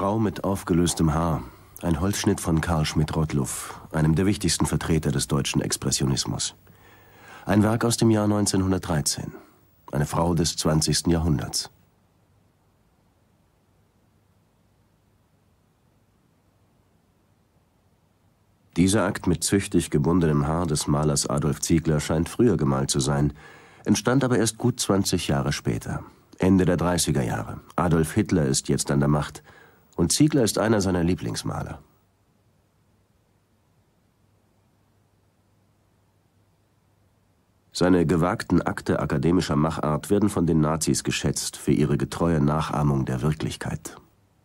Frau mit aufgelöstem Haar. Ein Holzschnitt von Carl Schmidt-Rottluff, einem der wichtigsten Vertreter des deutschen Expressionismus. Ein Werk aus dem Jahr 1913. Eine Frau des 20. Jahrhunderts. Dieser Akt mit züchtig gebundenem Haar des Malers Adolf Ziegler scheint früher gemalt zu sein, entstand aber erst gut 20 Jahre später, Ende der 30er Jahre. Adolf Hitler ist jetzt an der Macht und Ziegler ist einer seiner Lieblingsmaler. Seine gewagten Akte akademischer Machart werden von den Nazis geschätzt für ihre getreue Nachahmung der Wirklichkeit.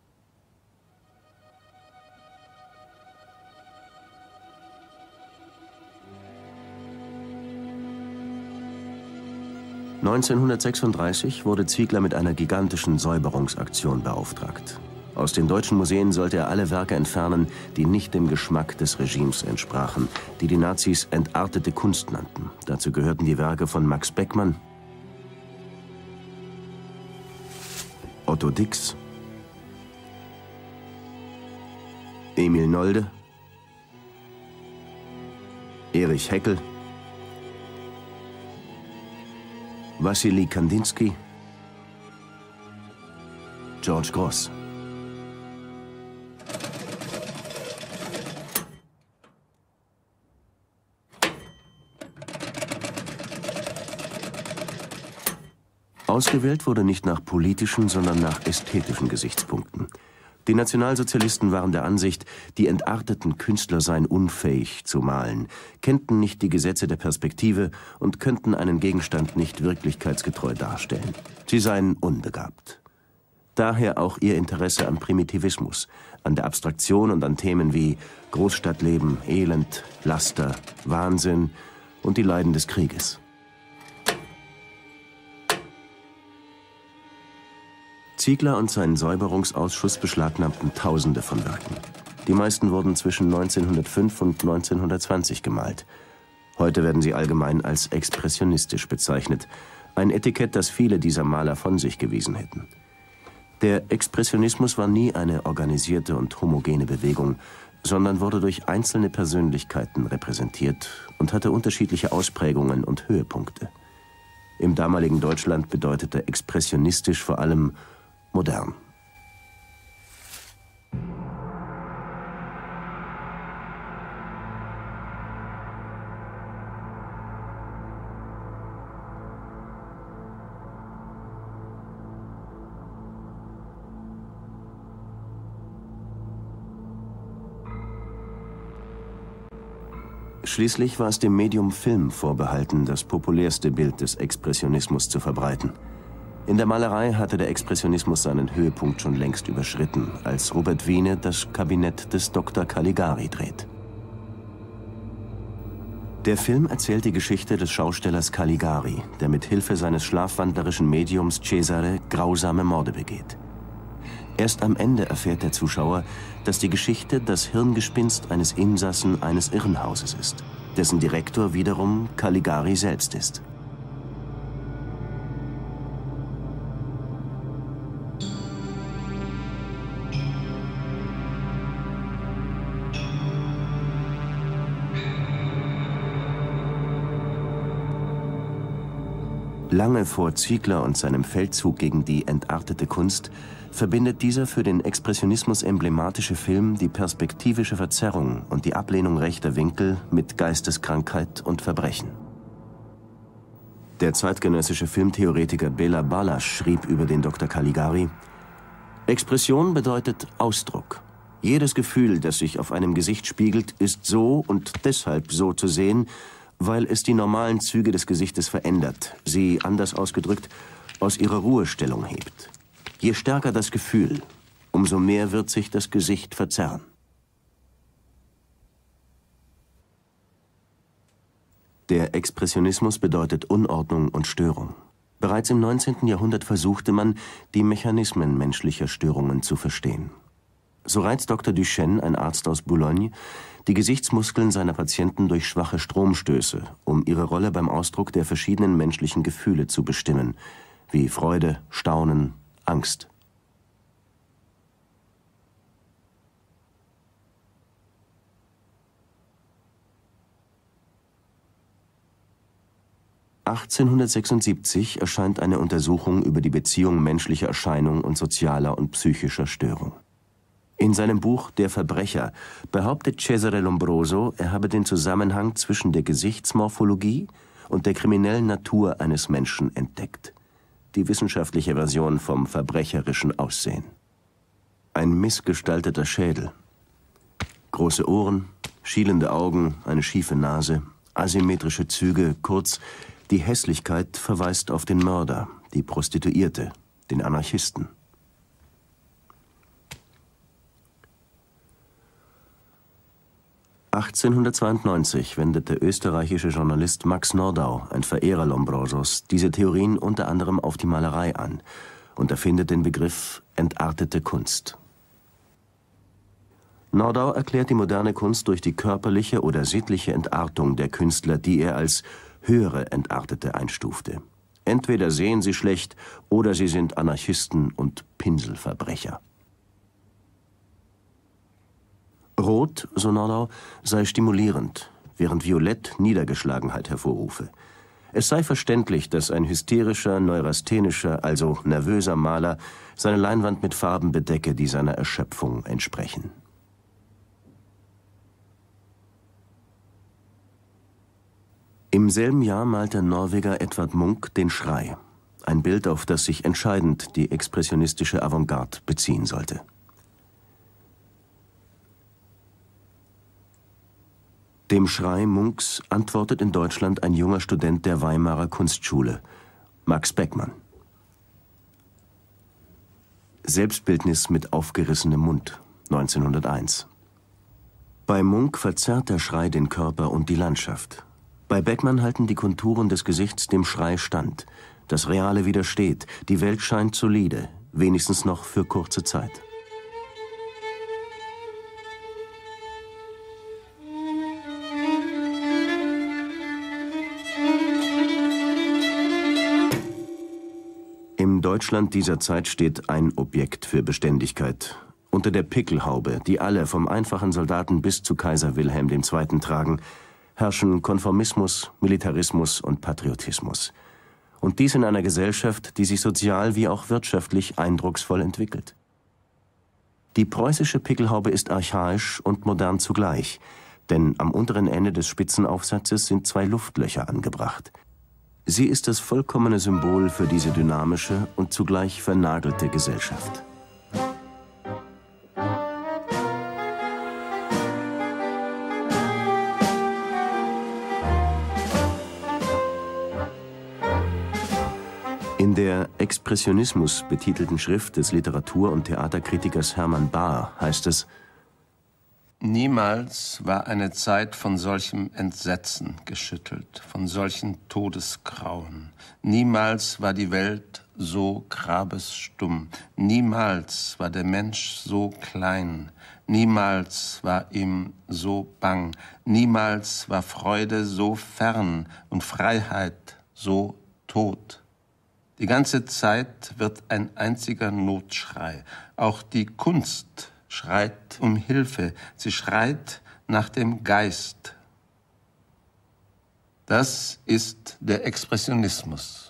(1936) wurde Ziegler mit einer gigantischen Säuberungsaktion beauftragt. Aus den deutschen Museen sollte er alle Werke entfernen, die nicht dem Geschmack des Regimes entsprachen, die die Nazis entartete Kunst nannten. Dazu gehörten die Werke von Max Beckmann, Otto Dix, Emil Nolde, Erich Heckel, Wassily Kandinsky, George Grosz. Ausgewählt wurde nicht nach politischen, sondern nach ästhetischen Gesichtspunkten. Die Nationalsozialisten waren der Ansicht, die entarteten Künstler seien unfähig zu malen, kennten nicht die Gesetze der Perspektive und könnten einen Gegenstand nicht wirklichkeitsgetreu darstellen. Sie seien unbegabt. Daher auch ihr Interesse am Primitivismus, an der Abstraktion und an Themen wie Großstadtleben, Elend, Laster, Wahnsinn und die Leiden des Krieges. Ziegler und sein Säuberungsausschuss beschlagnahmten Tausende von Werken. Die meisten wurden zwischen 1905 und 1920 gemalt. Heute werden sie allgemein als expressionistisch bezeichnet, ein Etikett, das viele dieser Maler von sich gewiesen hätten. Der Expressionismus war nie eine organisierte und homogene Bewegung, sondern wurde durch einzelne Persönlichkeiten repräsentiert und hatte unterschiedliche Ausprägungen und Höhepunkte. Im damaligen Deutschland bedeutete expressionistisch vor allem modern. Schließlich war es dem Medium Film vorbehalten, das populärste Bild des Expressionismus zu verbreiten. In der Malerei hatte der Expressionismus seinen Höhepunkt schon längst überschritten, als Robert Wiene das Kabinett des Dr. Caligari dreht. Der Film erzählt die Geschichte des Schaustellers Caligari, der mit Hilfe seines schlafwandlerischen Mediums Cesare grausame Morde begeht. Erst am Ende erfährt der Zuschauer, dass die Geschichte das Hirngespinst eines Insassen eines Irrenhauses ist, dessen Direktor wiederum Caligari selbst ist. Lange vor Ziegler und seinem Feldzug gegen die entartete Kunst verbindet dieser für den Expressionismus emblematische Film die perspektivische Verzerrung und die Ablehnung rechter Winkel mit Geisteskrankheit und Verbrechen. Der zeitgenössische Filmtheoretiker Béla Balázs schrieb über den Dr. Caligari: Expression bedeutet Ausdruck. Jedes Gefühl, das sich auf einem Gesicht spiegelt, ist so und deshalb so zu sehen, weil es die normalen Züge des Gesichtes verändert, sie, anders ausgedrückt, aus ihrer Ruhestellung hebt. Je stärker das Gefühl, umso mehr wird sich das Gesicht verzerren. Der Expressionismus bedeutet Unordnung und Störung. Bereits im 19. Jahrhundert versuchte man, die Mechanismen menschlicher Störungen zu verstehen. So reizt Dr. Duchenne, ein Arzt aus Boulogne, die Gesichtsmuskeln seiner Patienten durch schwache Stromstöße, um ihre Rolle beim Ausdruck der verschiedenen menschlichen Gefühle zu bestimmen, wie Freude, Staunen, Angst. 1876 erscheint eine Untersuchung über die Beziehung menschlicher Erscheinung und sozialer und psychischer Störung. In seinem Buch »Der Verbrecher« behauptet Cesare Lombroso, er habe den Zusammenhang zwischen der Gesichtsmorphologie und der kriminellen Natur eines Menschen entdeckt. Die wissenschaftliche Version vom verbrecherischen Aussehen. Ein missgestalteter Schädel. Große Ohren, schielende Augen, eine schiefe Nase, asymmetrische Züge, kurz, die Hässlichkeit verweist auf den Mörder, die Prostituierte, den Anarchisten. (1892) wendet der österreichische Journalist Max Nordau, ein Verehrer Lombrosos, diese Theorien unter anderem auf die Malerei an und erfindet den Begriff entartete Kunst. Nordau erklärt die moderne Kunst durch die körperliche oder sittliche Entartung der Künstler, die er als höhere Entartete einstufte. Entweder sehen sie schlecht oder sie sind Anarchisten und Pinselverbrecher. Rot, so Nordau, sei stimulierend, während Violett Niedergeschlagenheit hervorrufe. Es sei verständlich, dass ein hysterischer, neurasthenischer, also nervöser Maler seine Leinwand mit Farben bedecke, die seiner Erschöpfung entsprechen. Im selben Jahr malt der Norweger Edvard Munch den Schrei, ein Bild, auf das sich entscheidend die expressionistische Avantgarde beziehen sollte. Dem Schrei Munchs antwortet in Deutschland ein junger Student der Weimarer Kunstschule, Max Beckmann. Selbstbildnis mit aufgerissenem Mund, 1901. Bei Munch verzerrt der Schrei den Körper und die Landschaft. Bei Beckmann halten die Konturen des Gesichts dem Schrei stand. Das Reale widersteht, die Welt scheint solide, wenigstens noch für kurze Zeit. Im Deutschland dieser Zeit steht ein Objekt für Beständigkeit. Unter der Pickelhaube, die alle, vom einfachen Soldaten bis zu Kaiser Wilhelm II. Tragen, herrschen Konformismus, Militarismus und Patriotismus. Und dies in einer Gesellschaft, die sich sozial wie auch wirtschaftlich eindrucksvoll entwickelt. Die preußische Pickelhaube ist archaisch und modern zugleich, denn am unteren Ende des Spitzenaufsatzes sind 2 Luftlöcher angebracht. Sie ist das vollkommene Symbol für diese dynamische und zugleich vernagelte Gesellschaft. In der Expressionismus betitelten Schrift des Literatur- und Theaterkritikers Hermann Bahr heißt es: Niemals war eine Zeit von solchem Entsetzen geschüttelt, von solchen Todesgrauen. Niemals war die Welt so grabesstumm. Niemals war der Mensch so klein. Niemals war ihm so bang. Niemals war Freude so fern und Freiheit so tot. Die ganze Zeit wird ein einziger Notschrei. Auch die Kunst schreit um Hilfe. Sie schreit nach dem Geist. Das ist der Expressionismus.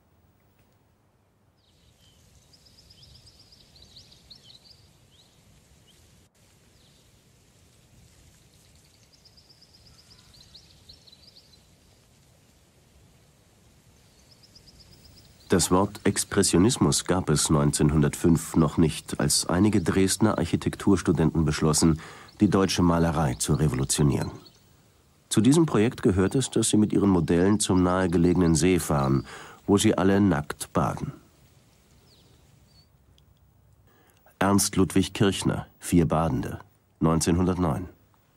Das Wort Expressionismus gab es 1905 noch nicht, als einige Dresdner Architekturstudenten beschlossen, die deutsche Malerei zu revolutionieren. Zu diesem Projekt gehört es, dass sie mit ihren Modellen zum nahegelegenen See fahren, wo sie alle nackt baden. Ernst Ludwig Kirchner, 4 Badende, 1909.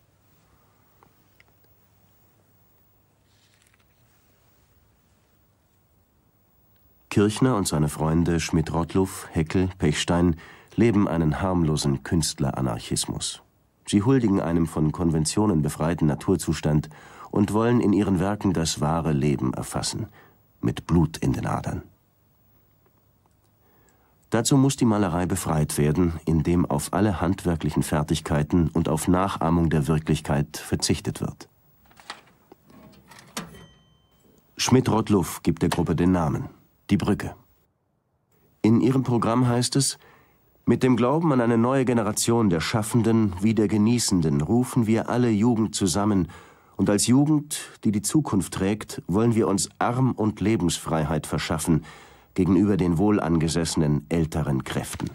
Kirchner und seine Freunde Schmidt-Rottluff, Heckel, Pechstein leben einen harmlosen Künstleranarchismus. Sie huldigen einem von Konventionen befreiten Naturzustand und wollen in ihren Werken das wahre Leben erfassen, mit Blut in den Adern. Dazu muss die Malerei befreit werden, indem auf alle handwerklichen Fertigkeiten und auf Nachahmung der Wirklichkeit verzichtet wird. Schmidt-Rottluff gibt der Gruppe den Namen: Die Brücke. In ihrem Programm heißt es: Mit dem Glauben an eine neue Generation der Schaffenden wie der Genießenden rufen wir alle Jugend zusammen, und als Jugend, die die Zukunft trägt, wollen wir uns Arm- und Lebensfreiheit verschaffen gegenüber den wohlangesessenen älteren Kräften.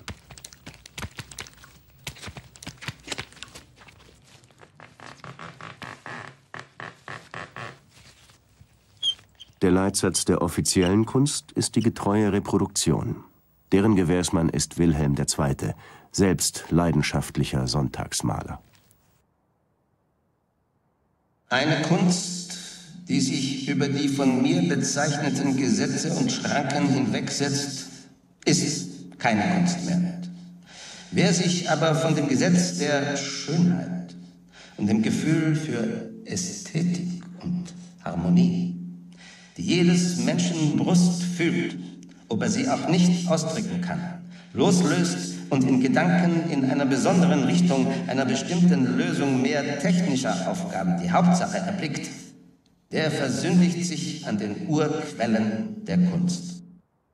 Der Leitsatz der offiziellen Kunst ist die getreue Reproduktion. Deren Gewährsmann ist Wilhelm II., selbst leidenschaftlicher Sonntagsmaler. Eine Kunst, die sich über die von mir bezeichneten Gesetze und Schranken hinwegsetzt, ist keine Kunst mehr. Wer sich aber von dem Gesetz der Schönheit und dem Gefühl für Ästhetik und Harmonie, die jedes Menschen Brust fühlt, ob er sie auch nicht ausdrücken kann, loslöst und in Gedanken in einer besonderen Richtung, einer bestimmten Lösung mehr technischer Aufgaben die Hauptsache erblickt, der versündigt sich an den Urquellen der Kunst.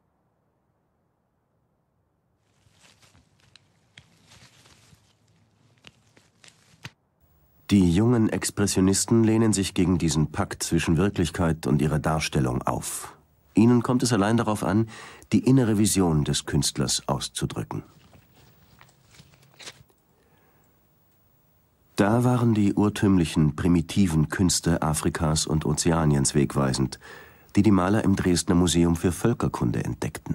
Die jungen Expressionisten lehnen sich gegen diesen Pakt zwischen Wirklichkeit und ihrer Darstellung auf. Ihnen kommt es allein darauf an, die innere Vision des Künstlers auszudrücken. Da waren die urtümlichen, primitiven Künste Afrikas und Ozeaniens wegweisend, die die Maler im Dresdner Museum für Völkerkunde entdeckten.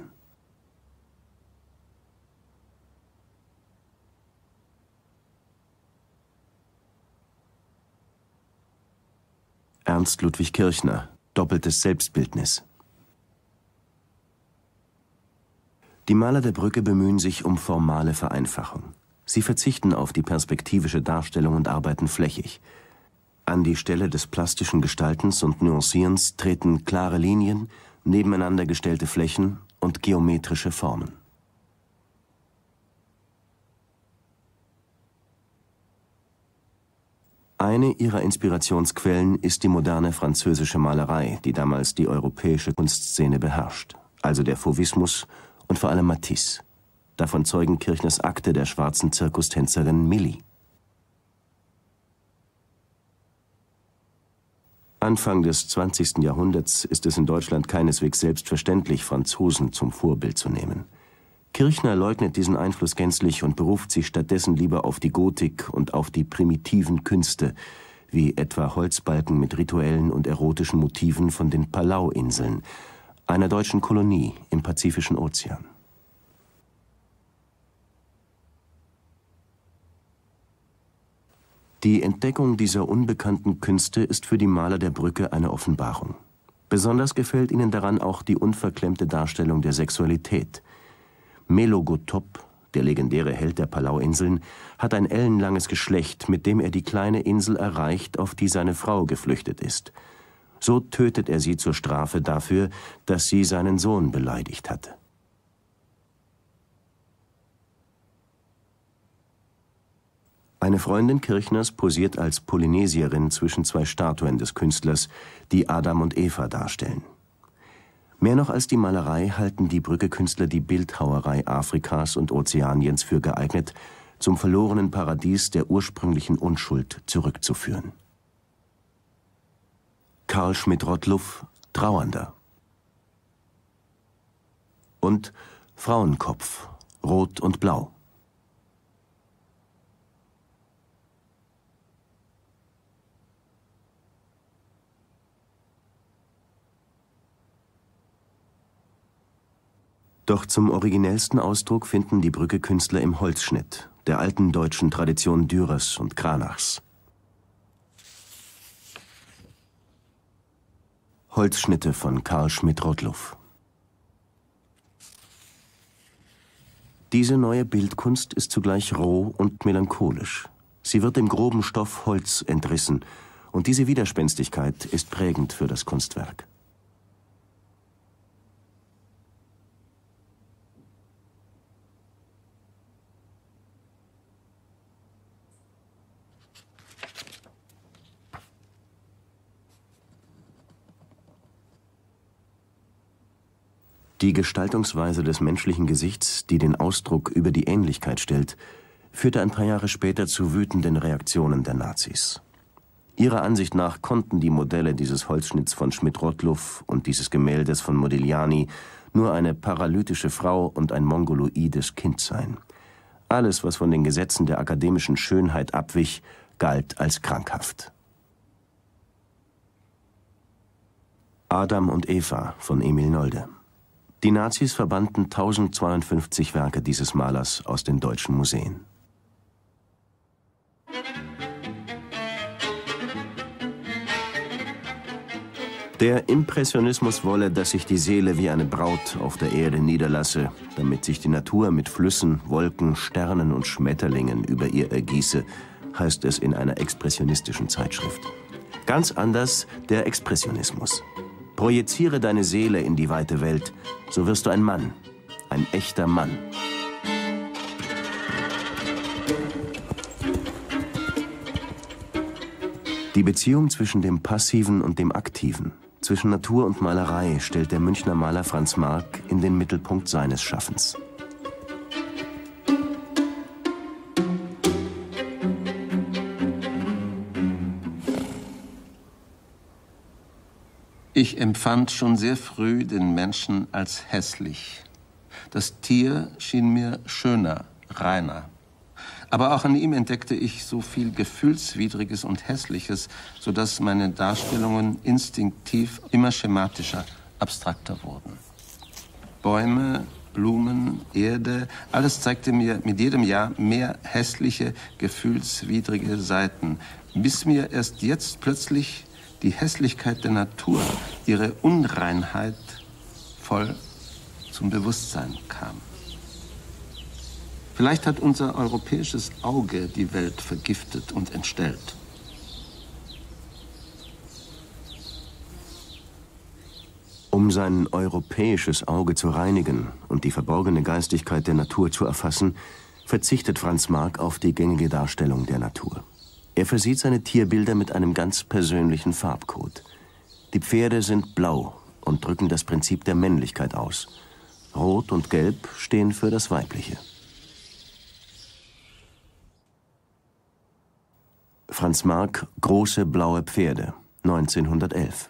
Ernst Ludwig Kirchner, Doppeltes Selbstbildnis. Die Maler der Brücke bemühen sich um formale Vereinfachung. Sie verzichten auf die perspektivische Darstellung und arbeiten flächig. An die Stelle des plastischen Gestaltens und Nuancierens treten klare Linien, nebeneinander gestellte Flächen und geometrische Formen. Eine ihrer Inspirationsquellen ist die moderne französische Malerei, die damals die europäische Kunstszene beherrscht, also der Fauvismus und vor allem Matisse. Davon zeugen Kirchners Akte der schwarzen Zirkustänzerin Millie. Anfang des 20. Jahrhunderts ist es in Deutschland keineswegs selbstverständlich, Franzosen zum Vorbild zu nehmen. Kirchner leugnet diesen Einfluss gänzlich und beruft sich stattdessen lieber auf die Gotik und auf die primitiven Künste, wie etwa Holzbalken mit rituellen und erotischen Motiven von den Palau-Inseln, einer deutschen Kolonie im Pazifischen Ozean. Die Entdeckung dieser unbekannten Künste ist für die Maler der Brücke eine Offenbarung. Besonders gefällt ihnen daran auch die unverklemmte Darstellung der Sexualität. Melogotop, der legendäre Held der Palau-Inseln, hat ein ellenlanges Geschlecht, mit dem er die kleine Insel erreicht, auf die seine Frau geflüchtet ist. So tötet er sie zur Strafe dafür, dass sie seinen Sohn beleidigt hatte. Eine Freundin Kirchners posiert als Polynesierin zwischen zwei Statuen des Künstlers, die Adam und Eva darstellen. Mehr noch als die Malerei halten die Brücke-Künstler die Bildhauerei Afrikas und Ozeaniens für geeignet, zum verlorenen Paradies der ursprünglichen Unschuld zurückzuführen. Carl Schmidt-Rottluff, Trauernder. Und Frauenkopf, Rot und Blau. Doch zum originellsten Ausdruck finden die Brücke-Künstler im Holzschnitt, der alten deutschen Tradition Dürers und Cranachs. Holzschnitte von Carl Schmidt-Rottluff. Diese neue Bildkunst ist zugleich roh und melancholisch. Sie wird dem groben Stoff Holz entrissen, und diese Widerspenstigkeit ist prägend für das Kunstwerk. Die Gestaltungsweise des menschlichen Gesichts, die den Ausdruck über die Ähnlichkeit stellt, führte ein paar Jahre später zu wütenden Reaktionen der Nazis. Ihrer Ansicht nach konnten die Modelle dieses Holzschnitts von Schmidt-Rottluff und dieses Gemäldes von Modigliani nur eine paralytische Frau und ein mongoloides Kind sein. Alles, was von den Gesetzen der akademischen Schönheit abwich, galt als krankhaft. Adam und Eva von Emil Nolde. Die Nazis verbannten 1052 Werke dieses Malers aus den deutschen Museen. Der Impressionismus wolle, dass sich die Seele wie eine Braut auf der Erde niederlasse, damit sich die Natur mit Flüssen, Wolken, Sternen und Schmetterlingen über ihr ergieße, heißt es in einer expressionistischen Zeitschrift. Ganz anders der Expressionismus. Projiziere deine Seele in die weite Welt, so wirst du ein Mann, ein echter Mann. Die Beziehung zwischen dem Passiven und dem Aktiven, zwischen Natur und Malerei stellt der Münchner Maler Franz Marc in den Mittelpunkt seines Schaffens. Ich empfand schon sehr früh den Menschen als hässlich. Das Tier schien mir schöner, reiner. Aber auch an ihm entdeckte ich so viel Gefühlswidriges und Hässliches, sodass meine Darstellungen instinktiv immer schematischer, abstrakter wurden. Bäume, Blumen, Erde, alles zeigte mir mit jedem Jahr mehr hässliche, gefühlswidrige Seiten, bis mir erst jetzt plötzlich die Hässlichkeit der Natur, ihre Unreinheit voll zum Bewusstsein kam. Vielleicht hat unser europäisches Auge die Welt vergiftet und entstellt. Um sein europäisches Auge zu reinigen und die verborgene Geistigkeit der Natur zu erfassen, verzichtet Franz Marc auf die gängige Darstellung der Natur. Er versieht seine Tierbilder mit einem ganz persönlichen Farbcode. Die Pferde sind blau und drücken das Prinzip der Männlichkeit aus. Rot und Gelb stehen für das Weibliche. Franz Marc, Große blaue Pferde, 1911.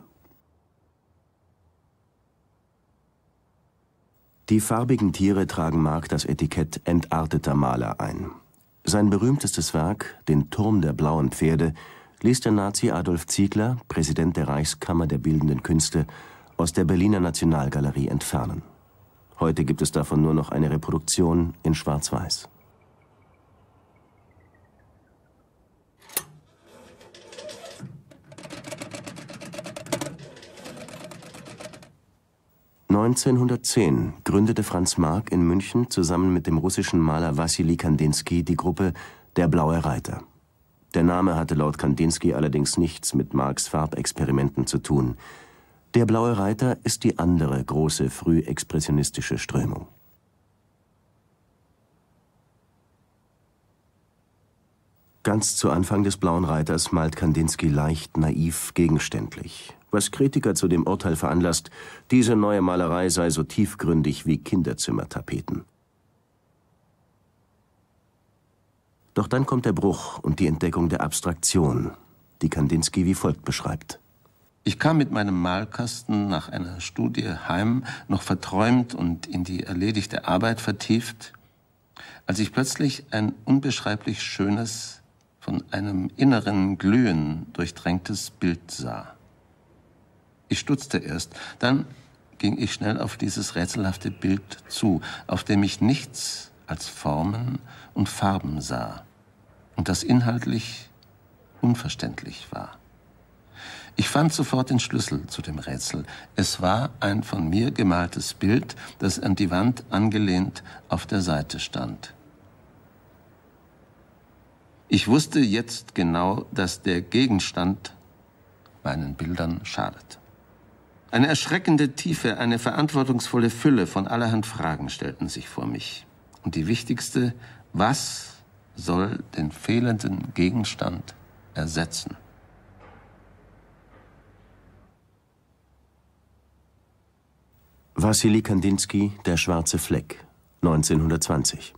Die farbigen Tiere tragen Marc das Etikett entarteter Maler ein. Sein berühmtestes Werk, den Turm der blauen Pferde, ließ der Nazi Adolf Ziegler, Präsident der Reichskammer der Bildenden Künste, aus der Berliner Nationalgalerie entfernen. Heute gibt es davon nur noch eine Reproduktion in Schwarz-Weiß. (1910) gründete Franz Marc in München zusammen mit dem russischen Maler Wassili Kandinsky die Gruppe Der Blaue Reiter. Der Name hatte laut Kandinsky allerdings nichts mit Marcs Farbexperimenten zu tun. Der Blaue Reiter ist die andere große frühexpressionistische Strömung. Ganz zu Anfang des Blauen Reiters malt Kandinsky leicht naiv gegenständlich, was Kritiker zu dem Urteil veranlasst, diese neue Malerei sei so tiefgründig wie Kinderzimmertapeten. Doch dann kommt der Bruch und die Entdeckung der Abstraktion, die Kandinsky wie folgt beschreibt. Ich kam mit meinem Malkasten nach einer Studie heim, noch verträumt und in die erledigte Arbeit vertieft, als ich plötzlich ein unbeschreiblich schönes, von einem inneren Glühen durchdrängtes Bild sah. Ich stutzte erst, dann ging ich schnell auf dieses rätselhafte Bild zu, auf dem ich nichts als Formen und Farben sah und das inhaltlich unverständlich war. Ich fand sofort den Schlüssel zu dem Rätsel. Es war ein von mir gemaltes Bild, das an die Wand angelehnt auf der Seite stand. Ich wusste jetzt genau, dass der Gegenstand meinen Bildern schadet. Eine erschreckende Tiefe, eine verantwortungsvolle Fülle von allerhand Fragen stellten sich vor mich. Und die wichtigste, was soll den fehlenden Gegenstand ersetzen? Wassili Kandinsky, Der schwarze Fleck, 1920.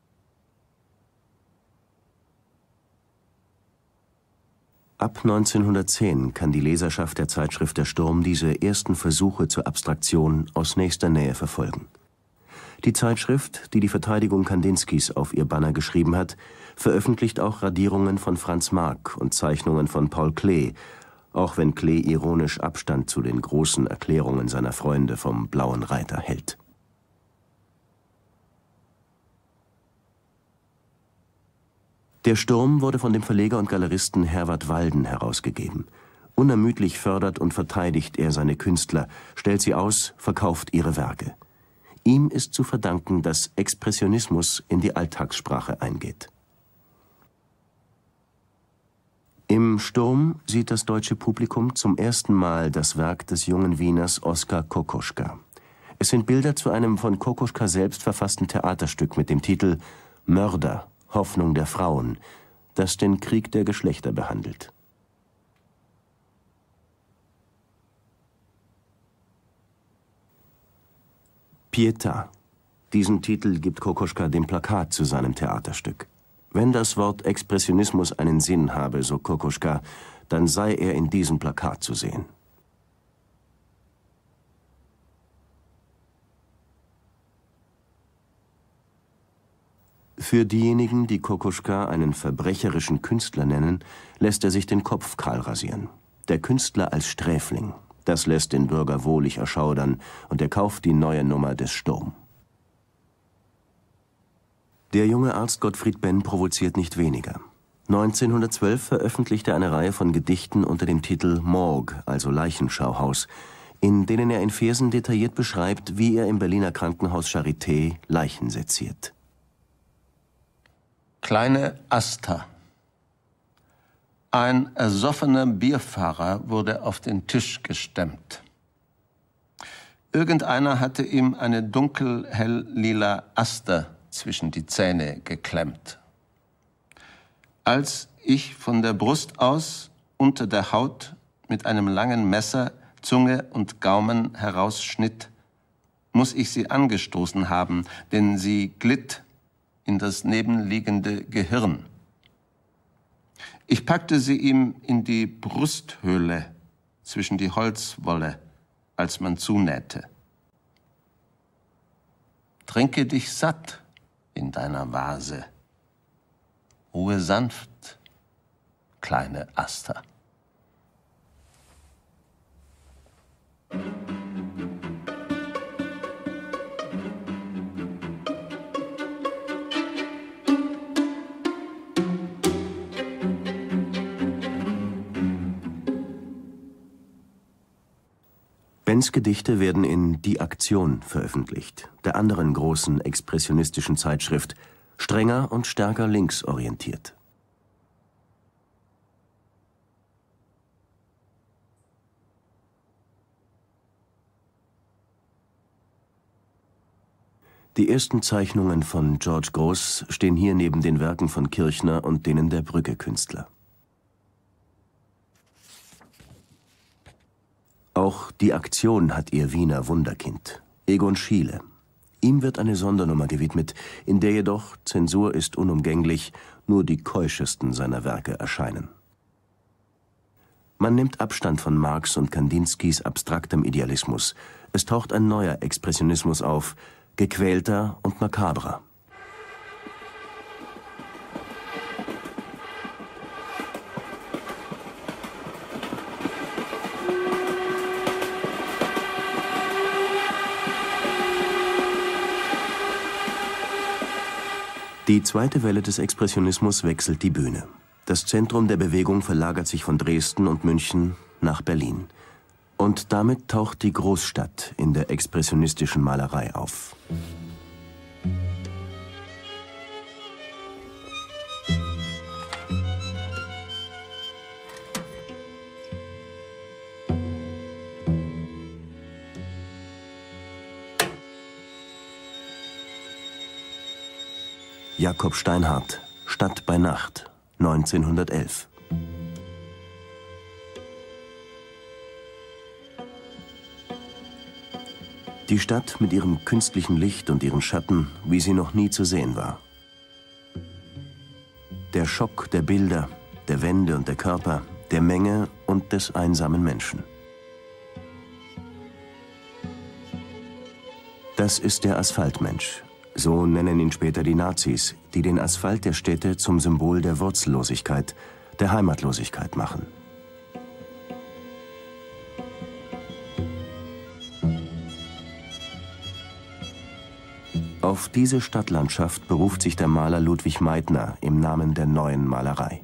Ab 1910 kann die Leserschaft der Zeitschrift Der Sturm diese ersten Versuche zur Abstraktion aus nächster Nähe verfolgen. Die Zeitschrift, die die Verteidigung Kandinskys auf ihr Banner geschrieben hat, veröffentlicht auch Radierungen von Franz Marc und Zeichnungen von Paul Klee, auch wenn Klee ironisch Abstand zu den großen Erklärungen seiner Freunde vom Blauen Reiter hält. Der Sturm wurde von dem Verleger und Galeristen Herwart Walden herausgegeben. Unermüdlich fördert und verteidigt er seine Künstler, stellt sie aus, verkauft ihre Werke. Ihm ist zu verdanken, dass Expressionismus in die Alltagssprache eingeht. Im Sturm sieht das deutsche Publikum zum ersten Mal das Werk des jungen Wieners Oskar Kokoschka. Es sind Bilder zu einem von Kokoschka selbst verfassten Theaterstück mit dem Titel »Mörder, Hoffnung der Frauen«, das den Krieg der Geschlechter behandelt. Pietà. Diesen Titel gibt Kokoschka dem Plakat zu seinem Theaterstück. Wenn das Wort Expressionismus einen Sinn habe, so Kokoschka, dann sei er in diesem Plakat zu sehen. Für diejenigen, die Kokoschka einen verbrecherischen Künstler nennen, lässt er sich den Kopf kahl rasieren. Der Künstler als Sträfling, das lässt den Bürger wohlig erschaudern, und er kauft die neue Nummer des Sturm. Der junge Arzt Gottfried Benn provoziert nicht weniger. 1912 veröffentlichte er eine Reihe von Gedichten unter dem Titel Morgue, also Leichenschauhaus, in denen er in Versen detailliert beschreibt, wie er im Berliner Krankenhaus Charité Leichen seziert. Kleine Asta. Ein ersoffener Bierfahrer wurde auf den Tisch gestemmt. Irgendeiner hatte ihm eine dunkel-hell-lila Aster zwischen die Zähne geklemmt. Als ich von der Brust aus unter der Haut mit einem langen Messer Zunge und Gaumen herausschnitt, muss ich sie angestoßen haben, denn sie glitt in das nebenliegende Gehirn. Ich packte sie ihm in die Brusthöhle zwischen die Holzwolle, als man zunähte. Trinke dich satt in deiner Vase. Ruhe sanft, kleine Asta. Benns Gedichte werden in Die Aktion veröffentlicht, der anderen großen expressionistischen Zeitschrift, strenger und stärker linksorientiert. Die ersten Zeichnungen von George Grosz stehen hier neben den Werken von Kirchner und denen der Brücke-Künstler. Auch Die Aktion hat ihr Wiener Wunderkind, Egon Schiele. Ihm wird eine Sondernummer gewidmet, in der jedoch, Zensur ist unumgänglich, nur die keuschesten seiner Werke erscheinen. Man nimmt Abstand von Marx und Kandinskys abstraktem Idealismus. Es taucht ein neuer Expressionismus auf, gequälter und makabrer. Die zweite Welle des Expressionismus wechselt die Bühne. Das Zentrum der Bewegung verlagert sich von Dresden und München nach Berlin. Und damit taucht die Großstadt in der expressionistischen Malerei auf. Jakob Steinhardt, Stadt bei Nacht, 1911. Die Stadt mit ihrem künstlichen Licht und ihren Schatten, wie sie noch nie zu sehen war. Der Schock der Bilder, der Wände und der Körper, der Menge und des einsamen Menschen. Das ist der Asphaltmensch. So nennen ihn später die Nazis, die den Asphalt der Städte zum Symbol der Wurzellosigkeit, der Heimatlosigkeit machen. Auf diese Stadtlandschaft beruft sich der Maler Ludwig Meidner im Namen der neuen Malerei.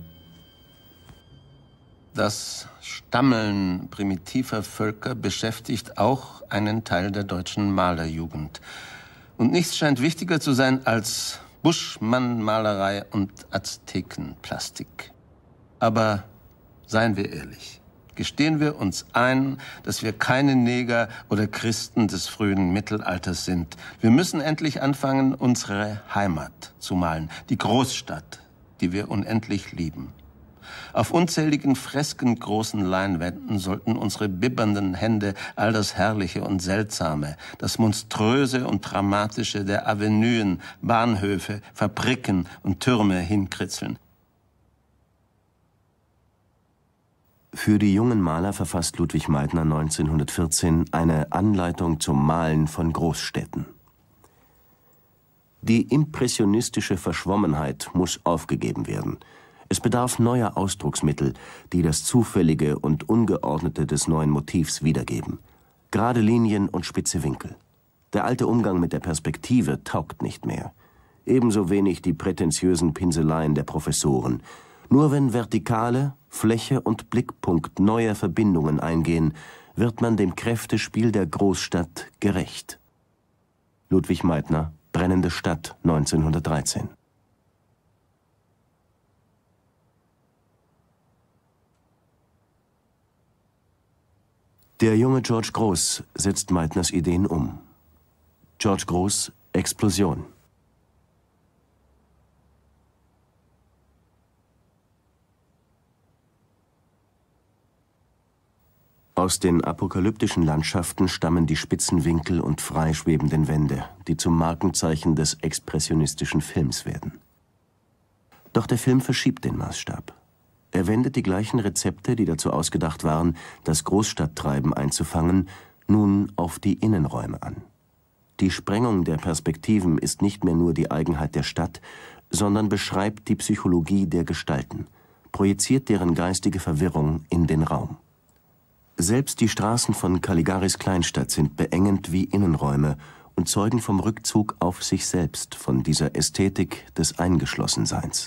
Das Stammeln primitiver Völker beschäftigt auch einen Teil der deutschen Malerjugend. Und nichts scheint wichtiger zu sein als Buschmannmalerei und Aztekenplastik. Aber seien wir ehrlich, gestehen wir uns ein, dass wir keine Neger oder Christen des frühen Mittelalters sind. Wir müssen endlich anfangen, unsere Heimat zu malen, die Großstadt, die wir unendlich lieben. Auf unzähligen Fresken großen Leinwänden sollten unsere bibbernden Hände all das Herrliche und Seltsame, das Monströse und Dramatische der Avenuen, Bahnhöfe, Fabriken und Türme hinkritzeln. Für die jungen Maler verfasst Ludwig Meidner 1914 eine Anleitung zum Malen von Großstädten. Die impressionistische Verschwommenheit muss aufgegeben werden. Es bedarf neuer Ausdrucksmittel, die das Zufällige und Ungeordnete des neuen Motivs wiedergeben. Gerade Linien und spitze Winkel. Der alte Umgang mit der Perspektive taugt nicht mehr. Ebenso wenig die prätentiösen Pinseleien der Professoren. Nur wenn Vertikale, Fläche und Blickpunkt neue Verbindungen eingehen, wird man dem Kräftespiel der Großstadt gerecht. Ludwig Meidner, Brennende Stadt, 1913. Der junge George Grosz setzt Meidners Ideen um. George Grosz, Explosion. Aus den apokalyptischen Landschaften stammen die spitzen Winkel und freischwebenden Wände, die zum Markenzeichen des expressionistischen Films werden. Doch der Film verschiebt den Maßstab. Er wendet die gleichen Rezepte, die dazu ausgedacht waren, das Großstadttreiben einzufangen, nun auf die Innenräume an. Die Sprengung der Perspektiven ist nicht mehr nur die Eigenheit der Stadt, sondern beschreibt die Psychologie der Gestalten, projiziert deren geistige Verwirrung in den Raum. Selbst die Straßen von Caligaris Kleinstadt sind beengend wie Innenräume und zeugen vom Rückzug auf sich selbst, von dieser Ästhetik des Eingeschlossenseins.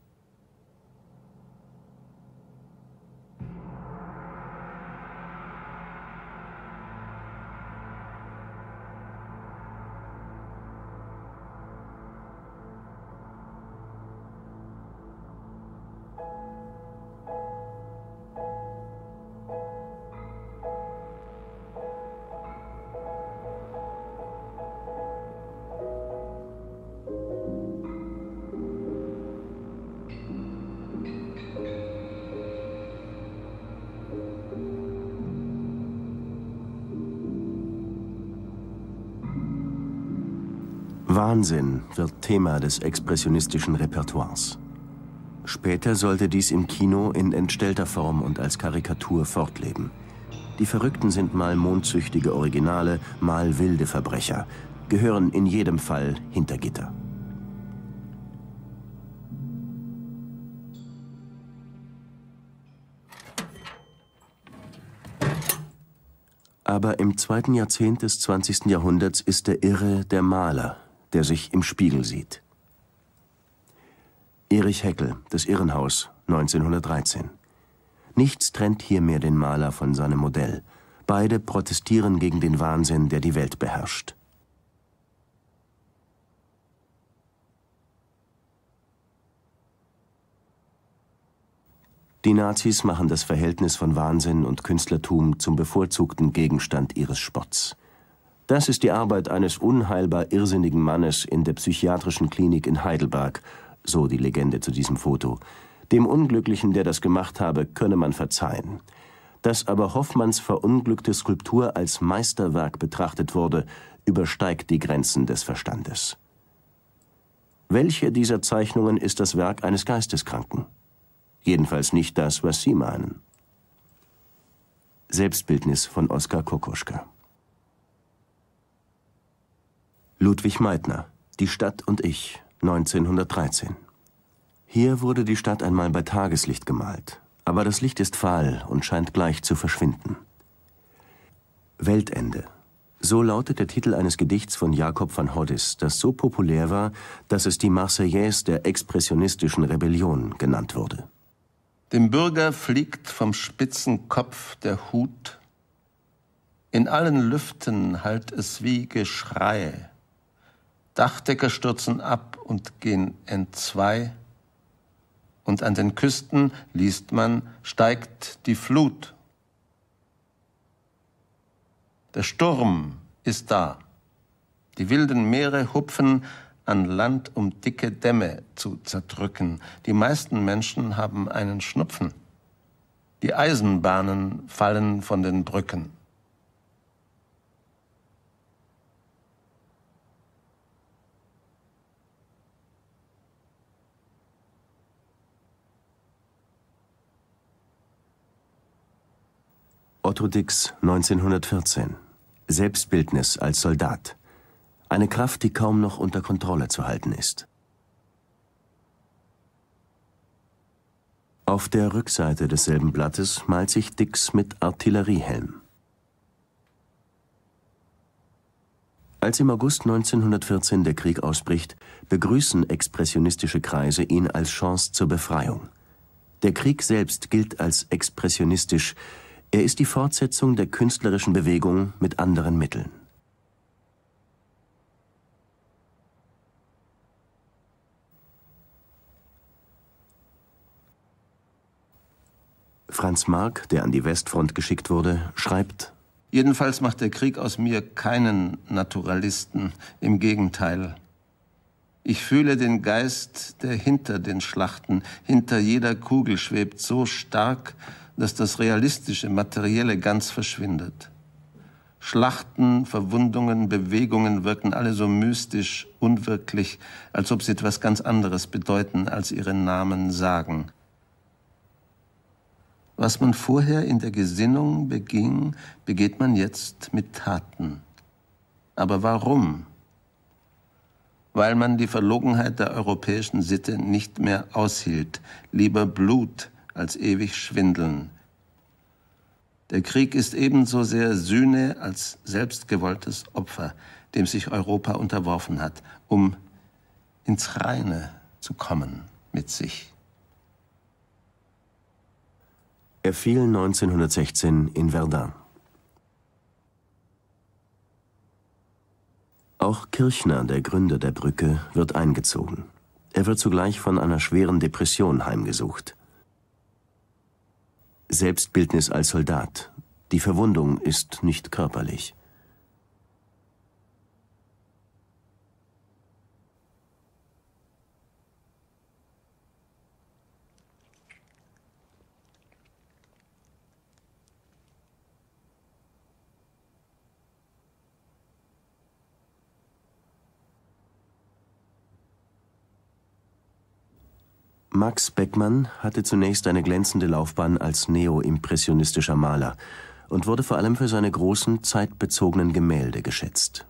Wahnsinn wird Thema des expressionistischen Repertoires. Später sollte dies im Kino in entstellter Form und als Karikatur fortleben. Die Verrückten sind mal mondsüchtige Originale, mal wilde Verbrecher, gehören in jedem Fall hinter Gitter. Aber im zweiten Jahrzehnt des 20. Jahrhunderts ist der Irre der Maler, der sich im Spiegel sieht. Erich Heckel, Das Irrenhaus, 1913. Nichts trennt hier mehr den Maler von seinem Modell. Beide protestieren gegen den Wahnsinn, der die Welt beherrscht. Die Nazis machen das Verhältnis von Wahnsinn und Künstlertum zum bevorzugten Gegenstand ihres Spotts. Das ist die Arbeit eines unheilbar irrsinnigen Mannes in der psychiatrischen Klinik in Heidelberg, so die Legende zu diesem Foto. Dem Unglücklichen, der das gemacht habe, könne man verzeihen. Dass aber Hoffmanns verunglückte Skulptur als Meisterwerk betrachtet wurde, übersteigt die Grenzen des Verstandes. Welche dieser Zeichnungen ist das Werk eines Geisteskranken? Jedenfalls nicht das, was Sie meinen. Selbstbildnis von Oskar Kokoschka. Ludwig Meitner, Die Stadt und ich, 1913. Hier wurde die Stadt einmal bei Tageslicht gemalt, aber das Licht ist fahl und scheint gleich zu verschwinden. Weltende. So lautet der Titel eines Gedichts von Jakob van Hoddis, das so populär war, dass es die Marseillaise der expressionistischen Rebellion genannt wurde. Dem Bürger fliegt vom spitzen Kopf der Hut. In allen Lüften hallt es wie Geschrei. Dachdecker stürzen ab und gehen entzwei. Und an den Küsten, liest man, steigt die Flut. Der Sturm ist da. Die wilden Meere hupfen an Land, um dicke Dämme zu zerdrücken. Die meisten Menschen haben einen Schnupfen. Die Eisenbahnen fallen von den Brücken. Otto Dix, 1914. Selbstbildnis als Soldat. Eine Kraft, die kaum noch unter Kontrolle zu halten ist. Auf der Rückseite desselben Blattes malt sich Dix mit Artilleriehelm. Als im August 1914 der Krieg ausbricht, begrüßen expressionistische Kreise ihn als Chance zur Befreiung. Der Krieg selbst gilt als expressionistisch. Er ist die Fortsetzung der künstlerischen Bewegung mit anderen Mitteln. Franz Marc, der an die Westfront geschickt wurde, schreibt: Jedenfalls macht der Krieg aus mir keinen Naturalisten. Im Gegenteil. Ich fühle den Geist, der hinter den Schlachten, hinter jeder Kugel schwebt, so stark, dass das realistische, materielle ganz verschwindet. Schlachten, Verwundungen, Bewegungen wirken alle so mystisch, unwirklich, als ob sie etwas ganz anderes bedeuten, als ihre Namen sagen. Was man vorher in der Gesinnung beging, begeht man jetzt mit Taten. Aber warum? Weil man die Verlogenheit der europäischen Sitte nicht mehr aushielt. Lieber Blut als ewig Schwindeln. Der Krieg ist ebenso sehr Sühne als selbstgewolltes Opfer, dem sich Europa unterworfen hat, um ins Reine zu kommen mit sich. Er fiel 1916 in Verdun. Auch Kirchner, der Gründer der Brücke, wird eingezogen. Er wird zugleich von einer schweren Depression heimgesucht. Selbstbildnis als Soldat. Die Verwundung ist nicht körperlich. Max Beckmann hatte zunächst eine glänzende Laufbahn als neoimpressionistischer Maler und wurde vor allem für seine großen, zeitbezogenen Gemälde geschätzt.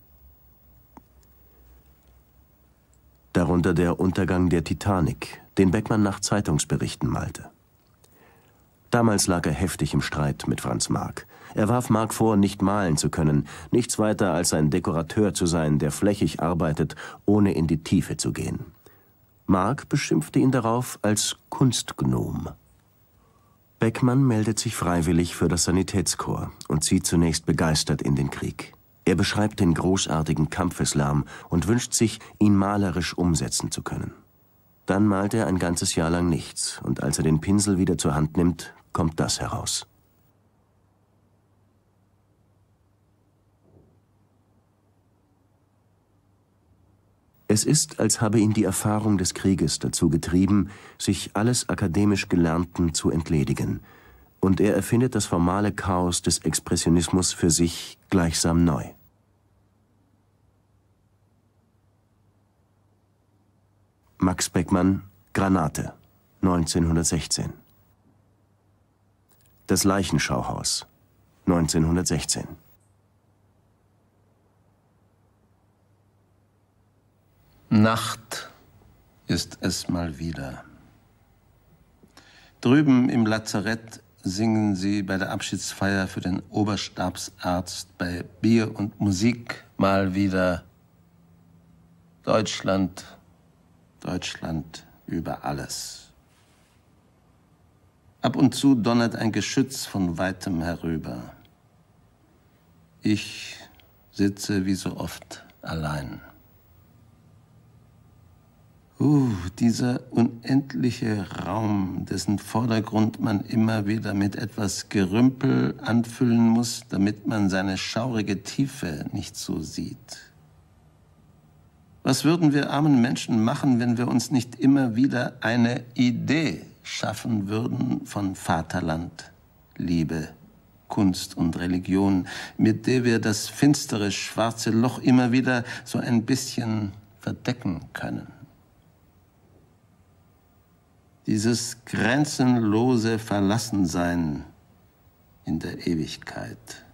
Darunter der Untergang der Titanic, den Beckmann nach Zeitungsberichten malte. Damals lag er heftig im Streit mit Franz Marc. Er warf Marc vor, nicht malen zu können, nichts weiter als ein Dekorateur zu sein, der flächig arbeitet, ohne in die Tiefe zu gehen. Marc beschimpfte ihn darauf als Kunstgnom. Beckmann meldet sich freiwillig für das Sanitätskorps und zieht zunächst begeistert in den Krieg. Er beschreibt den großartigen Kampfeslärm und wünscht sich, ihn malerisch umsetzen zu können. Dann malt er ein ganzes Jahr lang nichts, und als er den Pinsel wieder zur Hand nimmt, kommt das heraus. Es ist, als habe ihn die Erfahrung des Krieges dazu getrieben, sich alles akademisch Gelernten zu entledigen und er erfindet das formale Chaos des Expressionismus für sich gleichsam neu. Max Beckmann, Granate, 1916. Das Leichenschauhaus, 1916. Nacht ist es mal wieder. Drüben im Lazarett singen sie bei der Abschiedsfeier für den Oberstabsarzt bei Bier und Musik mal wieder Deutschland, Deutschland über alles. Ab und zu donnert ein Geschütz von weitem herüber. Ich sitze wie so oft allein. Dieser unendliche Raum, dessen Vordergrund man immer wieder mit etwas Gerümpel anfüllen muss, damit man seine schaurige Tiefe nicht so sieht. Was würden wir armen Menschen machen, wenn wir uns nicht immer wieder eine Idee schaffen würden von Vaterland, Liebe, Kunst und Religion, mit der wir das finstere, schwarze Loch immer wieder so ein bisschen verdecken können? Dieses grenzenlose Verlassensein in der Ewigkeit,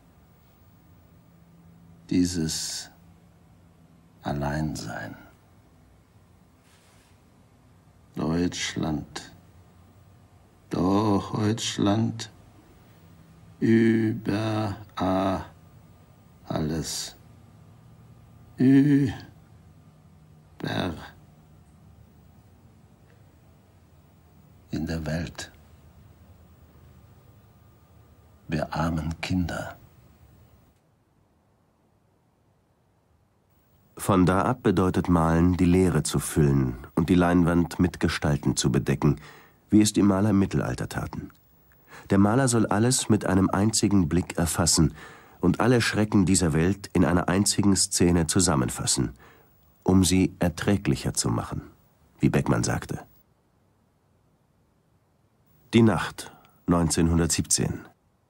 dieses Alleinsein. Deutschland, Deutschland, über alles, über in der Welt. Wir armen Kinder. Von da ab bedeutet Malen, die Leere zu füllen und die Leinwand mit Gestalten zu bedecken, wie es die Maler im Mittelalter taten. Der Maler soll alles mit einem einzigen Blick erfassen und alle Schrecken dieser Welt in einer einzigen Szene zusammenfassen, um sie erträglicher zu machen, wie Beckmann sagte. Die Nacht, 1917.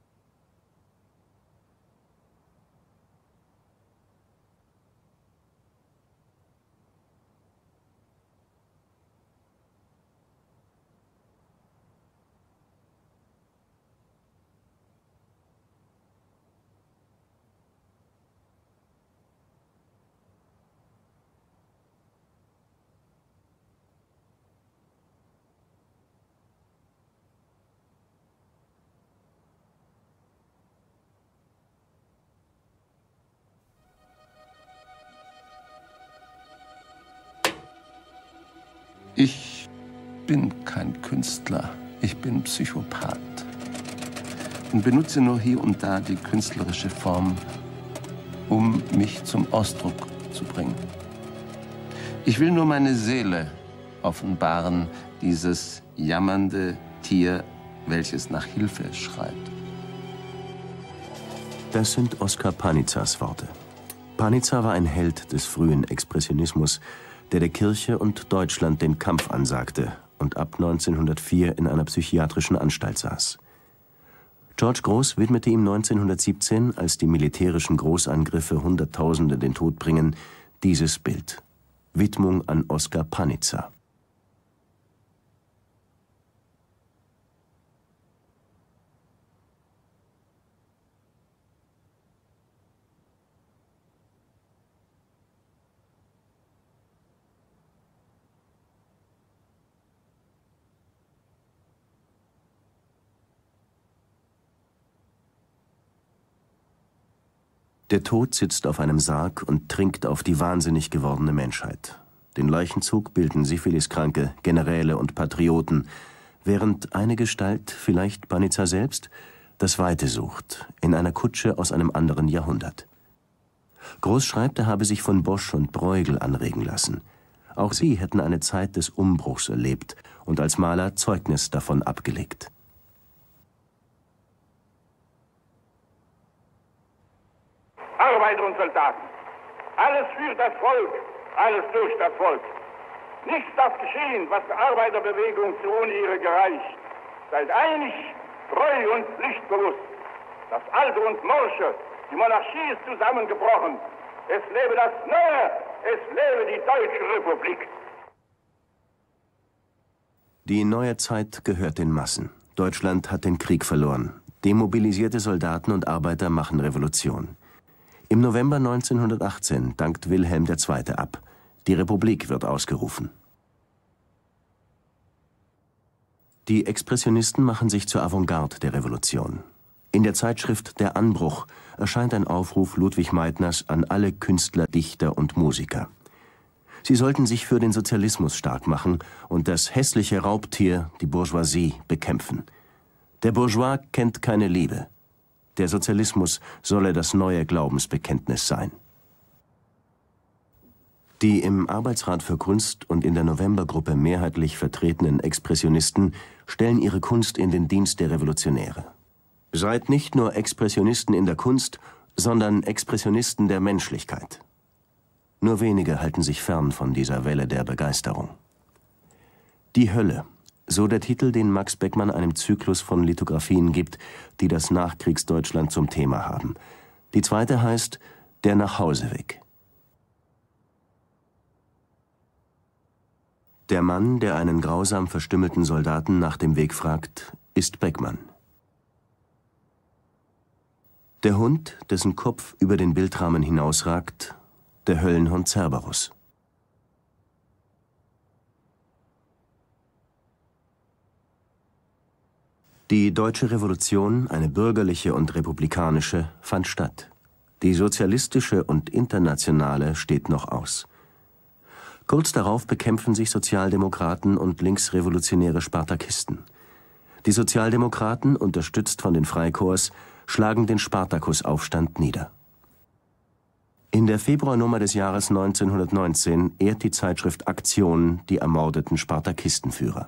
Ich bin kein Künstler, ich bin Psychopath und benutze nur hier und da die künstlerische Form, um mich zum Ausdruck zu bringen. Ich will nur meine Seele offenbaren, dieses jammernde Tier, welches nach Hilfe schreit. Das sind Oskar Panitzers Worte. Panizza war ein Held des frühen Expressionismus, der Kirche und Deutschland den Kampf ansagte und ab 1904 in einer psychiatrischen Anstalt saß. George Grosz widmete ihm 1917, als die militärischen Großangriffe Hunderttausende den Tod bringen, dieses Bild. Widmung an Oskar Panizza. Der Tod sitzt auf einem Sarg und trinkt auf die wahnsinnig gewordene Menschheit. Den Leichenzug bilden Syphiliskranke, Generäle und Patrioten, während eine Gestalt, vielleicht Panizza selbst, das Weite sucht, in einer Kutsche aus einem anderen Jahrhundert. Grosz schreibt, er habe sich von Bosch und Bruegel anregen lassen. Auch sie hätten eine Zeit des Umbruchs erlebt und als Maler Zeugnis davon abgelegt. Arbeiter und Soldaten, alles für das Volk, alles durch das Volk. Nichts darf geschehen, was der Arbeiterbewegung zu Unehre gereicht. Seid einig, treu treu und pflichtbewusst. Das Alte und Morsche, die Monarchie ist zusammengebrochen. Es lebe das Neue, es lebe die Deutsche Republik. Die neue Zeit gehört den Massen. Deutschland hat den Krieg verloren. Demobilisierte Soldaten und Arbeiter machen Revolution. Im November 1918 dankt Wilhelm II. Ab. Die Republik wird ausgerufen. Die Expressionisten machen sich zur Avantgarde der Revolution. In der Zeitschrift Der Anbruch erscheint ein Aufruf Ludwig Meitners an alle Künstler, Dichter und Musiker. Sie sollten sich für den Sozialismus stark machen und das hässliche Raubtier, die Bourgeoisie, bekämpfen. Der Bourgeois kennt keine Liebe. Der Sozialismus solle das neue Glaubensbekenntnis sein. Die im Arbeitsrat für Kunst und in der Novembergruppe mehrheitlich vertretenen Expressionisten stellen ihre Kunst in den Dienst der Revolutionäre. Seid nicht nur Expressionisten in der Kunst, sondern Expressionisten der Menschlichkeit. Nur wenige halten sich fern von dieser Welle der Begeisterung. Die Hölle, so der Titel, den Max Beckmann einem Zyklus von Lithografien gibt, die das Nachkriegsdeutschland zum Thema haben. Die zweite heißt Der Nachhauseweg. Der Mann, der einen grausam verstümmelten Soldaten nach dem Weg fragt, ist Beckmann. Der Hund, dessen Kopf über den Bildrahmen hinausragt, der Höllenhund Cerberus. Die Deutsche Revolution, eine bürgerliche und republikanische, fand statt. Die sozialistische und internationale steht noch aus. Kurz darauf bekämpfen sich Sozialdemokraten und linksrevolutionäre Spartakisten. Die Sozialdemokraten, unterstützt von den Freikorps, schlagen den Spartakusaufstand nieder. In der Februarnummer des Jahres 1919 ehrt die Zeitschrift Aktion die ermordeten Spartakistenführer.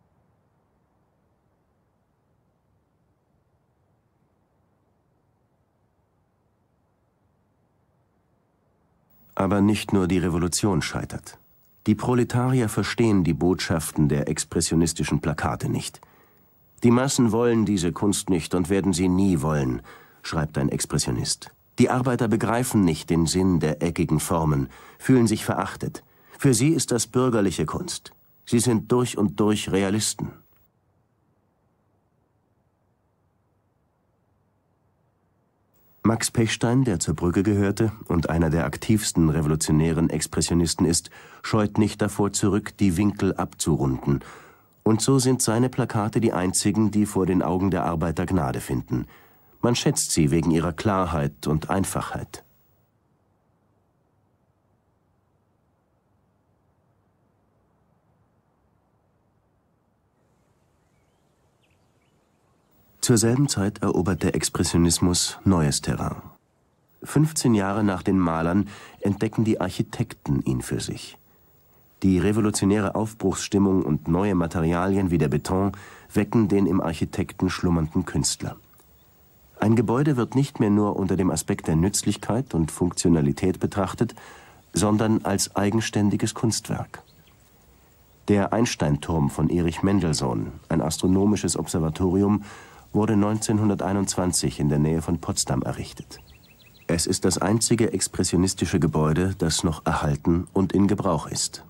Aber nicht nur die Revolution scheitert. Die Proletarier verstehen die Botschaften der expressionistischen Plakate nicht. Die Massen wollen diese Kunst nicht und werden sie nie wollen, schreibt ein Expressionist. Die Arbeiter begreifen nicht den Sinn der eckigen Formen, fühlen sich verachtet. Für sie ist das bürgerliche Kunst. Sie sind durch und durch Realisten. Max Pechstein, der zur Brücke gehörte und einer der aktivsten revolutionären Expressionisten ist, scheut nicht davor zurück, die Winkel abzurunden. Und so sind seine Plakate die einzigen, die vor den Augen der Arbeiter Gnade finden. Man schätzt sie wegen ihrer Klarheit und Einfachheit. Zur selben Zeit erobert der Expressionismus neues Terrain. 15 Jahre nach den Malern entdecken die Architekten ihn für sich. Die revolutionäre Aufbruchsstimmung und neue Materialien wie der Beton wecken den im Architekten schlummernden Künstler. Ein Gebäude wird nicht mehr nur unter dem Aspekt der Nützlichkeit und Funktionalität betrachtet, sondern als eigenständiges Kunstwerk. Der Einsteinturm von Erich Mendelssohn, ein astronomisches Observatorium, wurde 1921 in der Nähe von Potsdam errichtet. Es ist das einzige expressionistische Gebäude, das noch erhalten und in Gebrauch ist.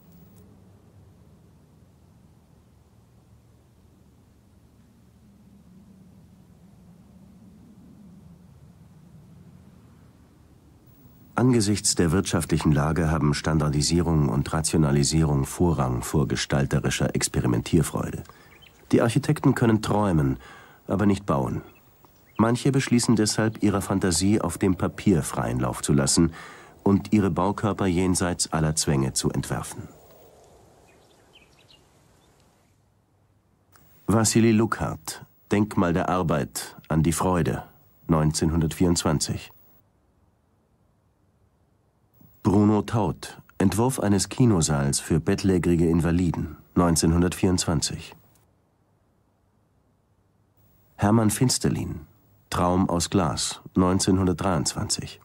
Angesichts der wirtschaftlichen Lage haben Standardisierung und Rationalisierung Vorrang vor gestalterischer Experimentierfreude. Die Architekten können träumen, aber nicht bauen. Manche beschließen deshalb, ihrer Fantasie auf dem Papier freien Lauf zu lassen und ihre Baukörper jenseits aller Zwänge zu entwerfen. Wassili Luckhard, Denkmal der Arbeit an die Freude, 1924. Bruno Taut, Entwurf eines Kinosaals für bettlägerige Invaliden, 1924. Hermann Finsterlin, Traum aus Glas, 1923.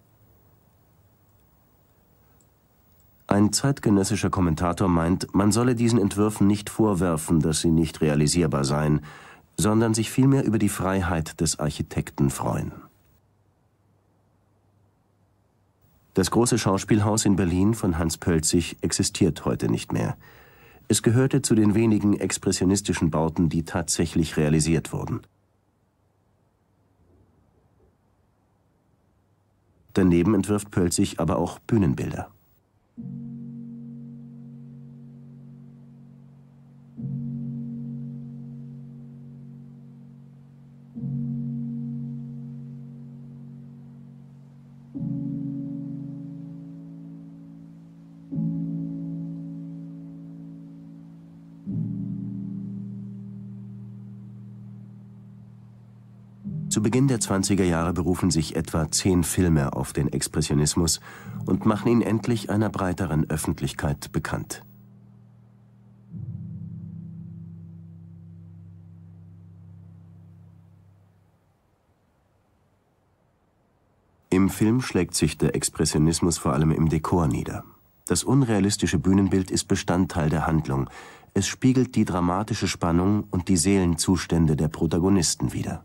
Ein zeitgenössischer Kommentator meint, man solle diesen Entwürfen nicht vorwerfen, dass sie nicht realisierbar seien, sondern sich vielmehr über die Freiheit des Architekten freuen. Das große Schauspielhaus in Berlin von Hans Pölzig existiert heute nicht mehr. Es gehörte zu den wenigen expressionistischen Bauten, die tatsächlich realisiert wurden. Daneben entwirft Pölzig aber auch Bühnenbilder. Zu Beginn der 20er Jahre berufen sich etwa 10 Filme auf den Expressionismus und machen ihn endlich einer breiteren Öffentlichkeit bekannt. Im Film schlägt sich der Expressionismus vor allem im Dekor nieder. Das unrealistische Bühnenbild ist Bestandteil der Handlung. Es spiegelt die dramatische Spannung und die Seelenzustände der Protagonisten wider.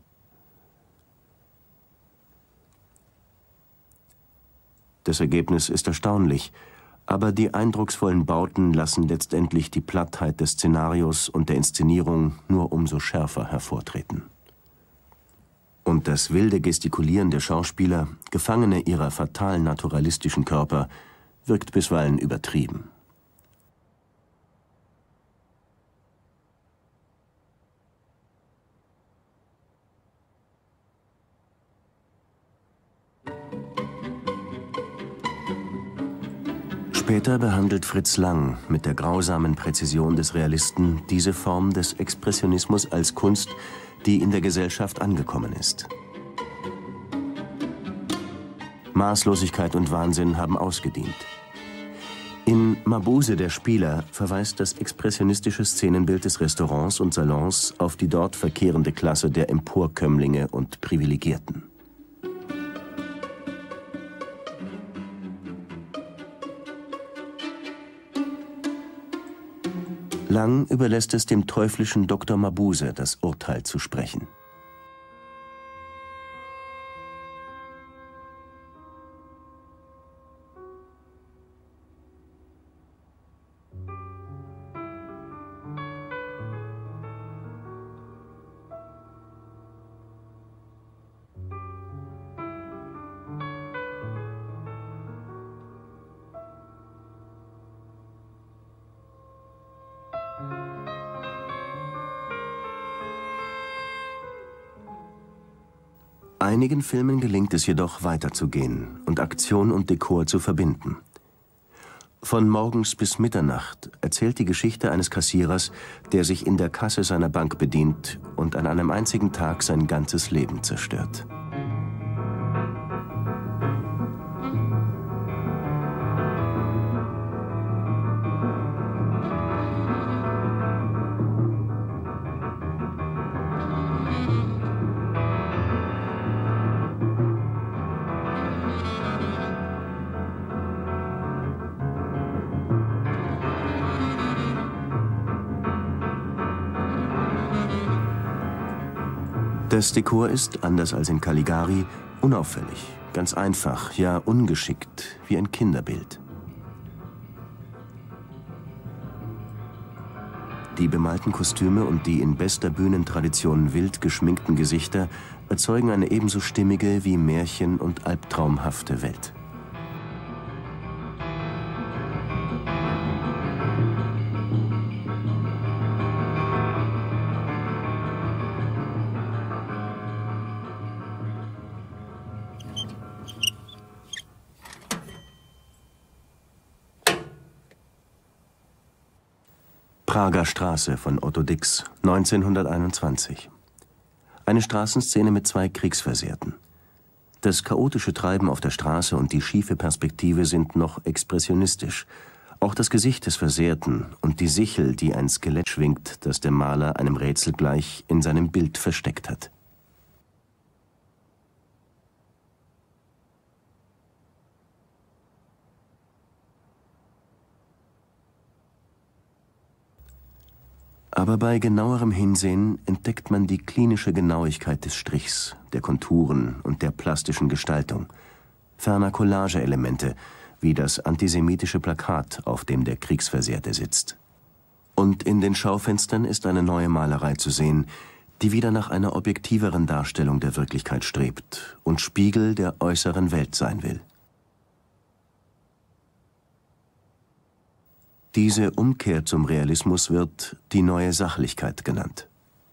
Das Ergebnis ist erstaunlich, aber die eindrucksvollen Bauten lassen letztendlich die Plattheit des Szenarios und der Inszenierung nur umso schärfer hervortreten. Und das wilde Gestikulieren der Schauspieler, Gefangene ihrer fatal naturalistischen Körper, wirkt bisweilen übertrieben. Später behandelt Fritz Lang mit der grausamen Präzision des Realisten diese Form des Expressionismus als Kunst, die in der Gesellschaft angekommen ist. Maßlosigkeit und Wahnsinn haben ausgedient. In Mabuse, der Spieler, verweist das expressionistische Szenenbild des Restaurants und Salons auf die dort verkehrende Klasse der Emporkömmlinge und Privilegierten. Lang überlässt es dem teuflischen Dr. Mabuse, das Urteil zu sprechen. Einigen Filmen gelingt es jedoch, weiterzugehen und Aktion und Dekor zu verbinden. Von Morgens bis Mitternacht erzählt die Geschichte eines Kassierers, der sich in der Kasse seiner Bank bedient und an einem einzigen Tag sein ganzes Leben zerstört. Das Dekor ist, anders als in Caligari, unauffällig, ganz einfach, ja ungeschickt, wie ein Kinderbild. Die bemalten Kostüme und die in bester Bühnentradition wild geschminkten Gesichter erzeugen eine ebenso stimmige wie märchen- und albtraumhafte Welt. Prager Straße von Otto Dix, 1921. Eine Straßenszene mit 2 Kriegsversehrten. Das chaotische Treiben auf der Straße und die schiefe Perspektive sind noch expressionistisch. Auch das Gesicht des Versehrten und die Sichel, die ein Skelett schwingt, das der Maler einem Rätsel gleich in seinem Bild versteckt hat. Aber bei genauerem Hinsehen entdeckt man die klinische Genauigkeit des Strichs, der Konturen und der plastischen Gestaltung, ferner Collageelemente, wie das antisemitische Plakat, auf dem der Kriegsversehrte sitzt. Und in den Schaufenstern ist eine neue Malerei zu sehen, die wieder nach einer objektiveren Darstellung der Wirklichkeit strebt und Spiegel der äußeren Welt sein will. Diese Umkehr zum Realismus wird die neue Sachlichkeit genannt.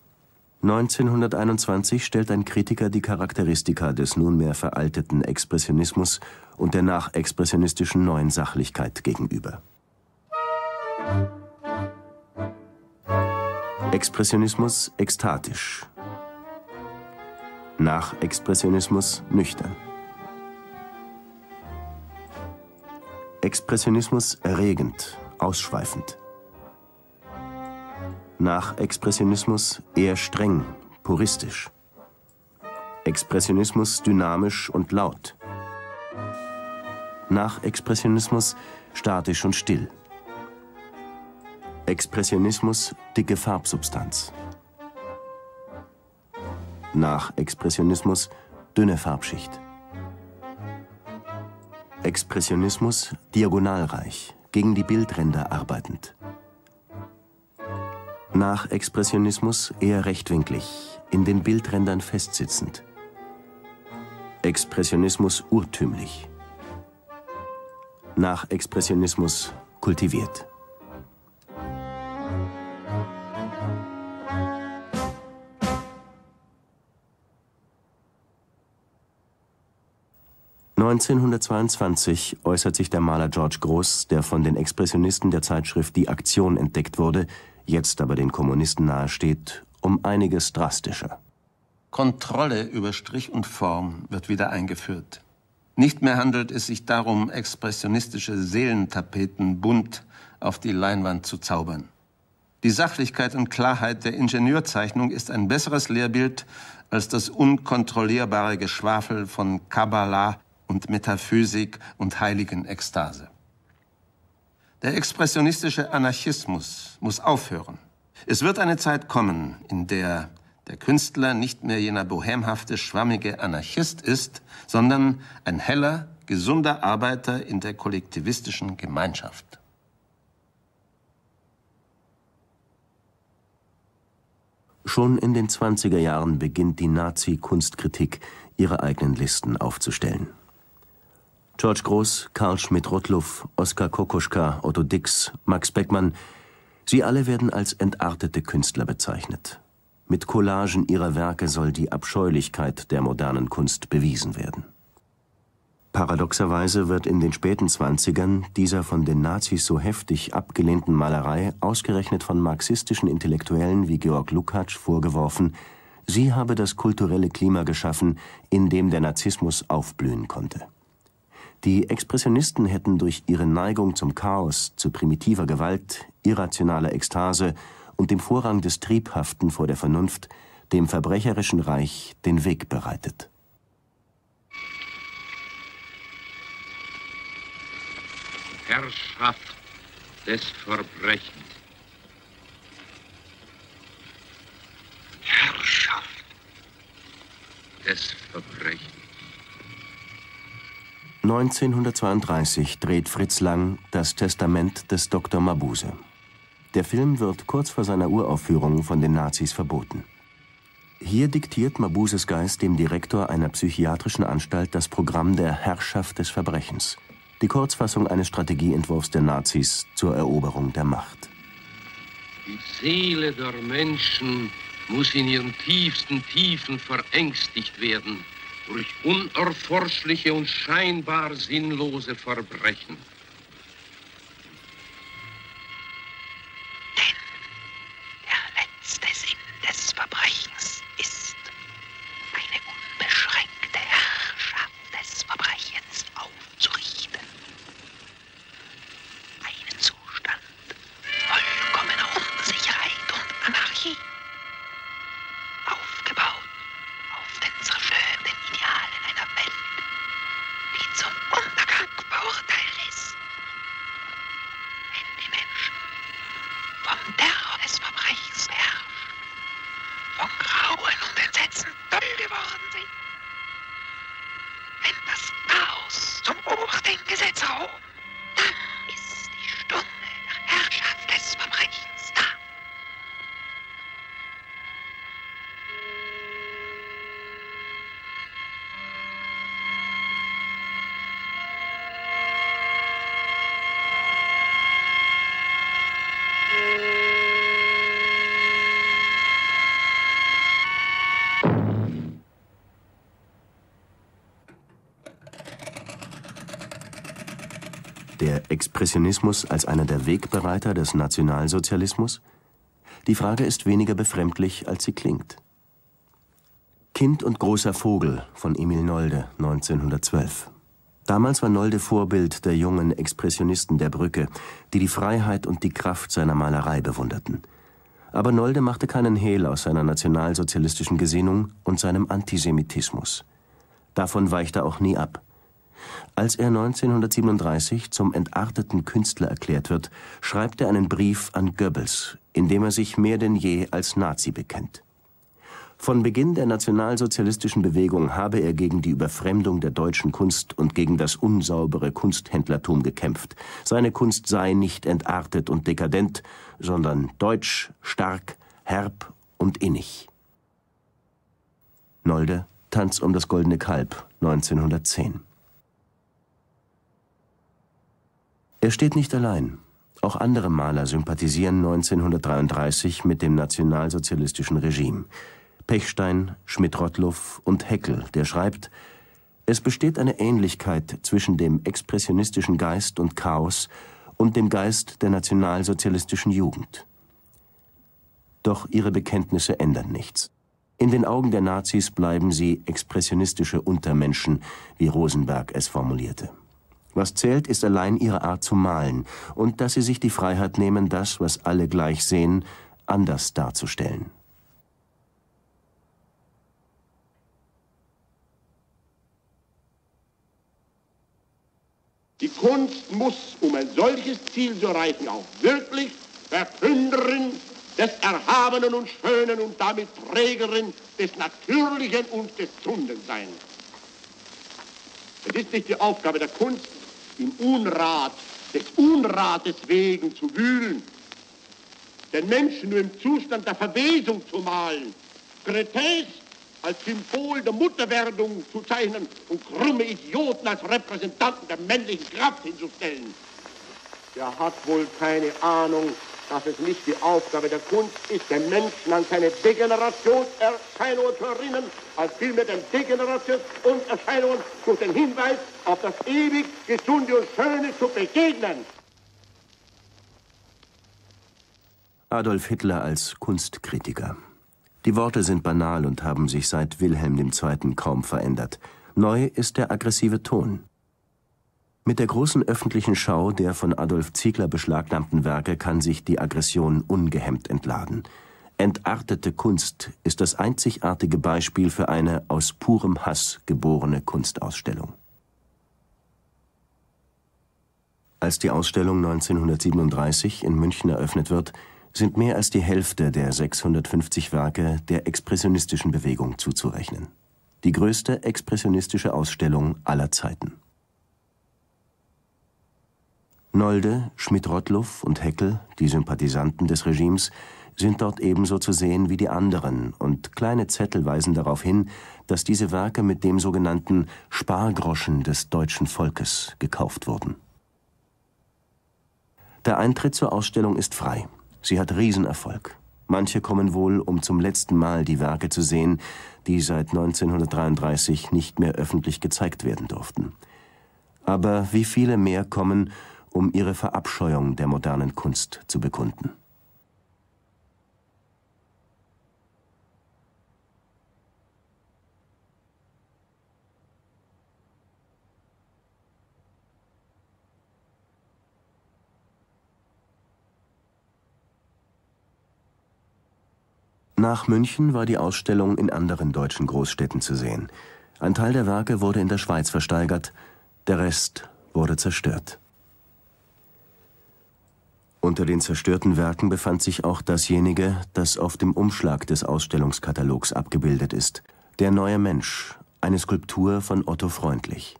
1921 stellt ein Kritiker die Charakteristika des nunmehr veralteten Expressionismus und der nachexpressionistischen neuen Sachlichkeit gegenüber. Expressionismus ekstatisch, Nachexpressionismus nüchtern. Expressionismus erregend, ausschweifend. Nachexpressionismus eher streng, puristisch. Expressionismus dynamisch und laut. Nachexpressionismus statisch und still. Expressionismus dicke Farbsubstanz. Nachexpressionismus dünne Farbschicht. Expressionismus diagonalreich, gegen die Bildränder arbeitend. Nachexpressionismus eher rechtwinklig, in den Bildrändern festsitzend. Expressionismus urtümlich. Nachexpressionismus kultiviert. (1922) äußert sich der Maler George Grosz, der von den Expressionisten der Zeitschrift Die Aktion entdeckt wurde, jetzt aber den Kommunisten nahesteht, um einiges drastischer. Kontrolle über Strich und Form wird wieder eingeführt. Nicht mehr handelt es sich darum, expressionistische Seelentapeten bunt auf die Leinwand zu zaubern. Die Sachlichkeit und Klarheit der Ingenieurzeichnung ist ein besseres Lehrbild als das unkontrollierbare Geschwafel von Kabbalah und Metaphysik und heiligen Ekstase. Der expressionistische Anarchismus muss aufhören. Es wird eine Zeit kommen, in der der Künstler nicht mehr jener bohemhafte, schwammige Anarchist ist, sondern ein heller, gesunder Arbeiter in der kollektivistischen Gemeinschaft. Schon in den 20er Jahren beginnt die Nazi-Kunstkritik, ihre eigenen Listen aufzustellen. George Grosz, Karl Schmidt-Rottluff, Oskar Kokoschka, Otto Dix, Max Beckmann, sie alle werden als entartete Künstler bezeichnet. Mit Collagen ihrer Werke soll die Abscheulichkeit der modernen Kunst bewiesen werden. Paradoxerweise wird in den späten 20ern dieser von den Nazis so heftig abgelehnten Malerei ausgerechnet von marxistischen Intellektuellen wie Georg Lukács vorgeworfen, sie habe das kulturelle Klima geschaffen, in dem der Narzissmus aufblühen konnte. Die Expressionisten hätten durch ihre Neigung zum Chaos, zu primitiver Gewalt, irrationaler Ekstase und dem Vorrang des Triebhaften vor der Vernunft dem verbrecherischen Reich den Weg bereitet. Herrschaft des Verbrechens. Herrschaft des Verbrechens. 1932 dreht Fritz Lang Das Testament des Dr. Mabuse. Der Film wird kurz vor seiner Uraufführung von den Nazis verboten. Hier diktiert Mabuses Geist dem Direktor einer psychiatrischen Anstalt das Programm der Herrschaft des Verbrechens, die Kurzfassung eines Strategieentwurfs der Nazis zur Eroberung der Macht. Die Seele der Menschen muss in ihren tiefsten Tiefen verängstigt werden durch unerforschliche und scheinbar sinnlose Verbrechen. Denn der letzte Sinn des Verbrechens ist, eine unbeschränkte Herrschaft des Verbrechens aufzurichten. Einen Zustand vollkommener Unsicherheit und Anarchie, aufgebaut auf den zerstörenden Idealen einer Welt, die zum Untergang verurteilt ist. Der Expressionismus als einer der Wegbereiter des Nationalsozialismus? Die Frage ist weniger befremdlich, als sie klingt. Kind und großer Vogel von Emil Nolde, 1912. Damals war Nolde Vorbild der jungen Expressionisten der Brücke, die die Freiheit und die Kraft seiner Malerei bewunderten. Aber Nolde machte keinen Hehl aus seiner nationalsozialistischen Gesinnung und seinem Antisemitismus. Davon weicht er auch nie ab. Als er 1937 zum entarteten Künstler erklärt wird, schreibt er einen Brief an Goebbels, in dem er sich mehr denn je als Nazi bekennt. Von Beginn der nationalsozialistischen Bewegung habe er gegen die Überfremdung der deutschen Kunst und gegen das unsaubere Kunsthändlertum gekämpft. Seine Kunst sei nicht entartet und dekadent, sondern deutsch, stark, herb und innig. Nolde, Tanz um das goldene Kalb, 1910. Er steht nicht allein. Auch andere Maler sympathisieren 1933 mit dem nationalsozialistischen Regime. Pechstein, Schmidt-Rottluff und Heckel, der schreibt: Es besteht eine Ähnlichkeit zwischen dem expressionistischen Geist und Chaos und dem Geist der nationalsozialistischen Jugend. Doch ihre Bekenntnisse ändern nichts. In den Augen der Nazis bleiben sie expressionistische Untermenschen, wie Rosenberg es formulierte. Was zählt, ist allein ihre Art zu malen und dass sie sich die Freiheit nehmen, das, was alle gleich sehen, anders darzustellen. Die Kunst muss, um ein solches Ziel zu erreichen, auch wirklich Verkünderin des Erhabenen und Schönen und damit Trägerin des Natürlichen und des Gesunden sein. Es ist nicht die Aufgabe der Kunst, im Unrat, des Unrates wegen zu wühlen, den Menschen nur im Zustand der Verwesung zu malen, Grotesque als Symbol der Mutterwerdung zu zeichnen und krumme Idioten als Repräsentanten der männlichen Kraft hinzustellen. Er hat wohl keine Ahnung, dass es nicht die Aufgabe der Kunst ist, den Menschen an seine Degenerationserscheinungen zu erinnern, als vielmehr den Degenerationserscheinungen durch den Hinweis auf das ewig Gesunde und Schöne zu begegnen. Adolf Hitler als Kunstkritiker. Die Worte sind banal und haben sich seit Wilhelm II. Kaum verändert. Neu ist der aggressive Ton. Mit der großen öffentlichen Schau der von Adolf Ziegler beschlagnahmten Werke kann sich die Aggression ungehemmt entladen. Entartete Kunst ist das einzigartige Beispiel für eine aus purem Hass geborene Kunstausstellung. Als die Ausstellung 1937 in München eröffnet wird, sind mehr als die Hälfte der 650 Werke der expressionistischen Bewegung zuzurechnen. Die größte expressionistische Ausstellung aller Zeiten. Nolde, Schmidt-Rottluff und Heckel, die Sympathisanten des Regimes, sind dort ebenso zu sehen wie die anderen, und kleine Zettel weisen darauf hin, dass diese Werke mit dem sogenannten Spargroschen des deutschen Volkes gekauft wurden. Der Eintritt zur Ausstellung ist frei. Sie hat Riesenerfolg. Manche kommen wohl, um zum letzten Mal die Werke zu sehen, die seit 1933 nicht mehr öffentlich gezeigt werden durften. Aber wie viele mehr kommen, um ihre Verabscheuung der modernen Kunst zu bekunden? Nach München war die Ausstellung in anderen deutschen Großstädten zu sehen. Ein Teil der Werke wurde in der Schweiz versteigert, der Rest wurde zerstört. Unter den zerstörten Werken befand sich auch dasjenige, das auf dem Umschlag des Ausstellungskatalogs abgebildet ist. Der neue Mensch, eine Skulptur von Otto Freundlich.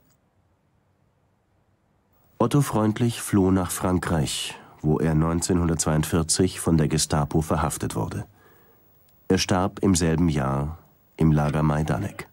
Otto Freundlich floh nach Frankreich, wo er 1942 von der Gestapo verhaftet wurde. Er starb im selben Jahr im Lager Majdanek.